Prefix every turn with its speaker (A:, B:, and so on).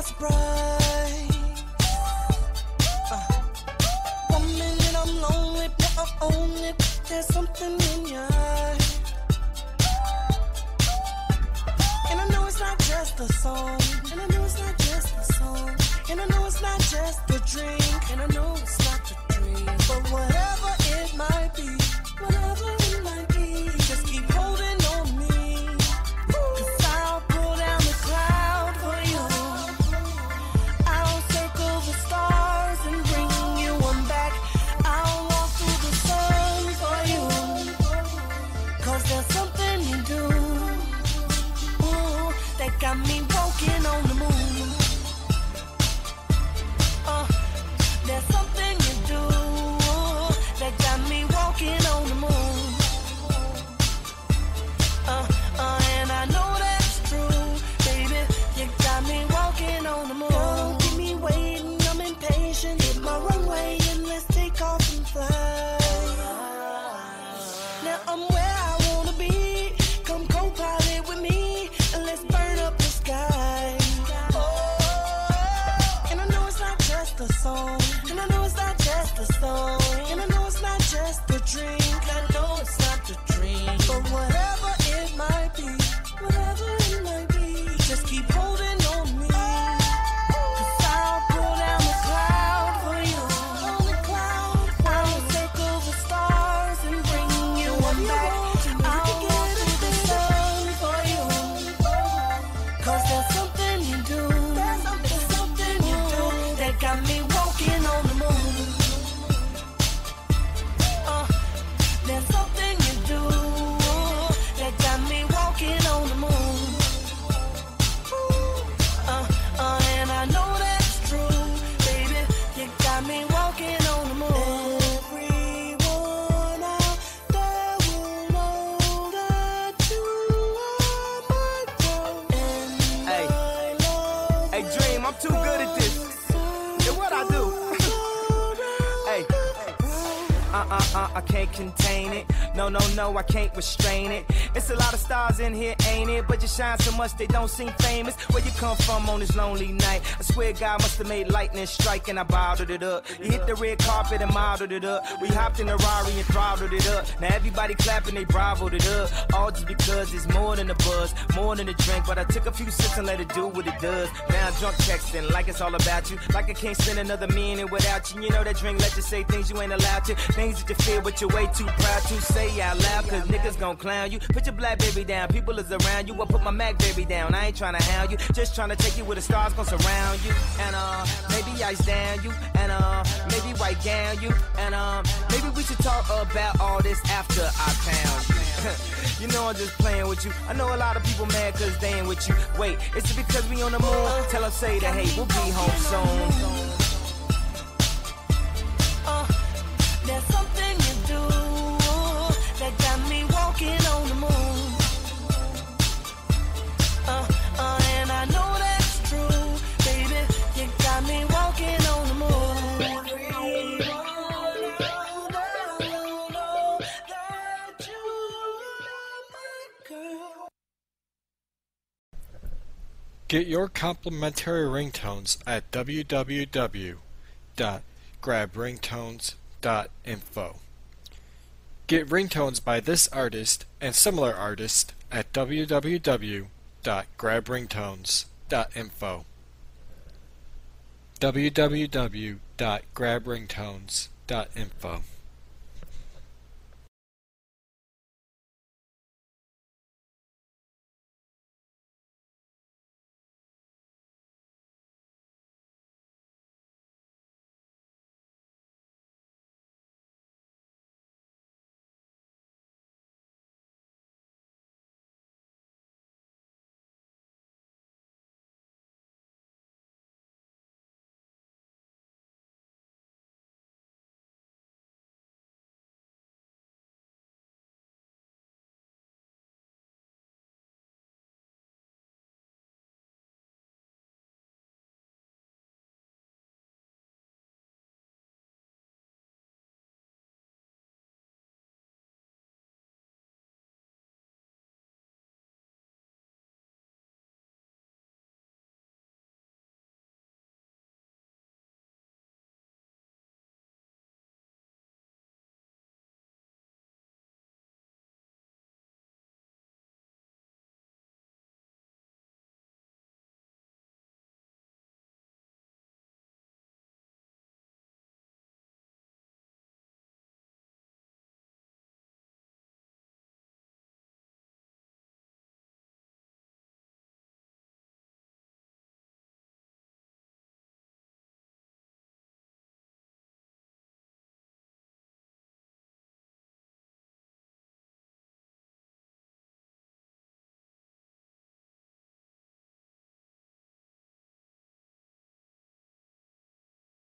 A: surprise. One minute I'm lonely, but I own it. There's something in your eye. And I know it's not just a song. And I know it's not just a song. And I know it's not just a drink. And I know it's not a dream. But whatever it might be, whatever it might be, just keep holding on me. 'Cause I'll pull down the cloud for you. I'll circle the stars and bring you one back. I'll walk through the sun for you. 'Cause there's something you do, ooh, that got me walking on the moon. There's something you do that got me walking on the moon. And I know that's true, baby. You got me walking on the moon. Don't keep me waiting, I'm impatient. Hit my runway and let's take off and fly. Now I'm where I wanna be. Come co-pilot with me and let's burn up the sky. And I know it's not just a song. And I know it's not just a song. And I know it's not just a drink. I know it's not a dream. But whatever it might be, whatever it might be, just keep holding on me. 'Cause I'll pull down the cloud for you. On the cloud, I'll circle the stars and bring you one back. I'll walk through the sun for you. 'Cause there's something you do, there's something you do that got me walking on the moon. There's something you do that got me walking on the moon. And I know that's true, baby. You got me walking on the moon. Everyone out there will know that you are my girl. And
B: Hey.
A: my love
B: Hey, Dream, I'm too good at this. Yeah, what I do? Hey. I can't contain it. No, I can't restrain it. It's a lot of stars in here, ain't it? But you shine so much they don't seem famous. Where you come from on this lonely night? I swear God must have made lightning strike and I bottled it up. You hit the red carpet and modeled it up. We hopped in a Rari and throttled it up. Now everybody clapping, they bravoed it up. All just because it's more than a buzz, more than a drink. But I took a few sips and let it do what it does. Now I'm drunk texting like it's all about you. Like I can't spend another minute without you. You know that drink let you say things you ain't allowed to. Things that you feel but you're way too proud to say out loud. Cause niggas gon' clown you. Put your black baby down, people is around you. I put my Mac baby down, I ain't tryna hound you. Just tryna take you where the stars gon' surround you. And maybe ice down you. And maybe white gown you. And maybe we should talk about all this after I pound you. You know I'm just playing with you. I know a lot of people mad cause they ain't with you. Wait, is it because we on the moon? Tell them say that hey, we'll be home soon.
A: There's something you do that got me walking on the moon. And I know that's true, baby. You got me walking on the moon. That you are my girl.
C: Get your complimentary ringtones at www.grabringtones.info. Get ringtones by this artist and similar artists at www.grabringtones.info. www.grabringtones.info.